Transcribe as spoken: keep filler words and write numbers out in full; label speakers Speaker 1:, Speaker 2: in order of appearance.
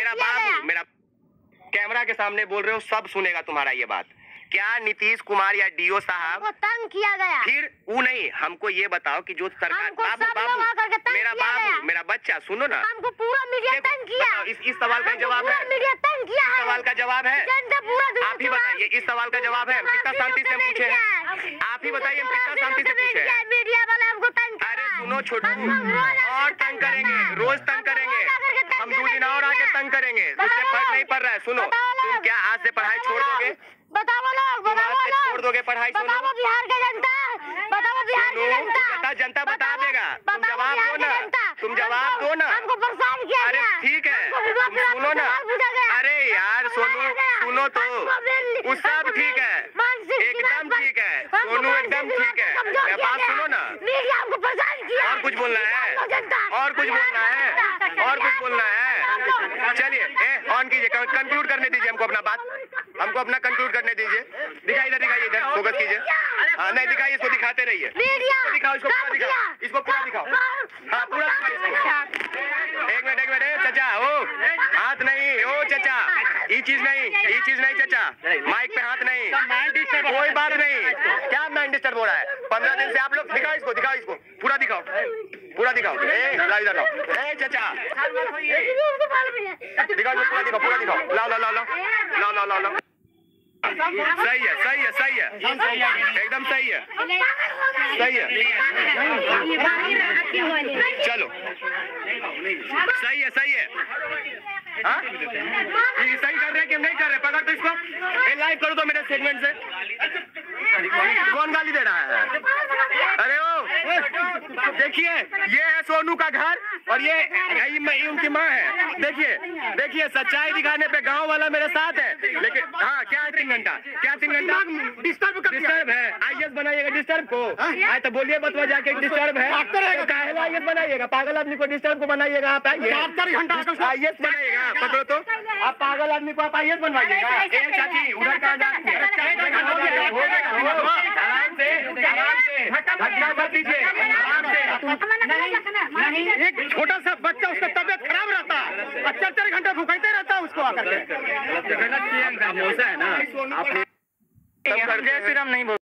Speaker 1: मेरा बाबू मेरा कैमरा के सामने बोल रहे हो, सब सुनेगा तुम्हारा ये बात। क्या नीतीश कुमार या डीओ साहब
Speaker 2: तंग किया गया?
Speaker 1: फिर वो नहीं, हमको ये बताओ कि जो सरकार बाबू बाबू मेरा बाबू मेरा बच्चा सुनो ना,
Speaker 2: हमको पूरा मीडिया तंग किया।
Speaker 1: इस इस सवाल का जवाब है,
Speaker 2: मीडिया तंग किया है।
Speaker 1: सवाल का जवाब है,
Speaker 2: जनता पूरा
Speaker 1: आप ही बताइए। इस सवाल का जवाब है, कितना शांति से पूछे हैं, आप ही बताइए, हम कितना शांति से पूछे हैं।
Speaker 2: मीडिया वाला हमको तंग।
Speaker 1: अरे सुनो छोटू, और तंग करेंगे, रोज तंग करेंगे, हम दो दिन और आके तंग करेंगे, उससे फर्क नहीं पड़ रहा है। सुनो, तुम क्या आज से पढ़ाई छोड़ दोगे?
Speaker 2: बताओ लोग, बताओ लोग,
Speaker 1: छोड़ दोगे पढ़ाई?
Speaker 2: बताओ बिहार के जनता, बताओ बिहार की जनता,
Speaker 1: जनता बता देगा। तुम जवाब दो ना, तुम जवाब दो ना।
Speaker 2: हमको परेशान किया।
Speaker 1: अरे ठीक है, तुम सुनो ना। अरे यार सोनू सुनो तो, उस सब ठीक है, एकदम ठीक है सोनू, एकदम ठीक है। मेरी बात सुनो ना।
Speaker 2: मीडिया हमको परेशान किया।
Speaker 1: और कुछ बोलना है? और कुछ बोलना है? और कुछ बोलना है? चलिए ऑन कीजिए, कंक्लूड करने दीजिए हमको अपना बात, हमको अपना कंक्लूड करने दीजिए। दिखाइए इधर, दिखाइए इधर, फोकस कीजिए। हाँ नहीं दिखाइए, इसको दिखाते रहिए, इसको दिखाओ, इसको पूरा दिखाओ, इसको पूरा दिखाओ। हाँ पूरा एक मिनट एक मिनट चाचा, ओ हाथ नहीं, ओ चाचा ये चीज नहीं, ये चीज नहीं चाचा, माइक पे हाथ नहीं, कोई बात नहीं। क्या माइंड डिस्टर्ब हो रहा है? पंद्रह दिन से आप लोग दिखाओ, इसको दिखाओ, इसको पूरा दिखाओ, पूरा दिखाओ। ए लाओ इधर लाओ, ए चाचा दिखाओ, पूरा दिखाओ, पूरा दिखाओ, लाओ लाओ लाओ लाओ लाओ लाओ लाओ। सही है, सही है, सही है, एकदम सही है, सही है। चलो सही है, सही है। हाँ ये सही कर रहे हैं कि नहीं कर रहे? पकड़ तो इसको, लाइव करो तो मेरे सेगमेंट से। कौन गाली दे रहा है? अरे ओ देखिए, ये है सोनू का घर और ये उनकी माँ है। देखिए देखिए, सच्चाई दिखाने पे गांव वाला मेरे साथ है, लेकिन हाँ क्या है तीन घंटा, क्या तीन घंटा डिस्टर्ब डिस्टर्ब है? आई एस बनाइएगा डिस्टर्ब को? आए तो बोलिए बतवा जाके डिस्टर्ब है, काहे आई एस बनाइएगा? पागल आदमी को डिस्टर्ब को बनाइएगा आप? आइए आई एस बनाइएगा, पकड़ो तो, आप पागल आदमी को आप आई एस बनवाइएगा। ए चाची उधर कहाँ जा रही है? आराम से आराम से, घटना मत दीजिए, आराम से।
Speaker 3: एक छोटा सा बच्चा, उसका तबियत खराब रहता है, चार चार घंटे भूखते रहता है उसको आकर के।
Speaker 1: है ना, आप जय श्री राम नहीं बोल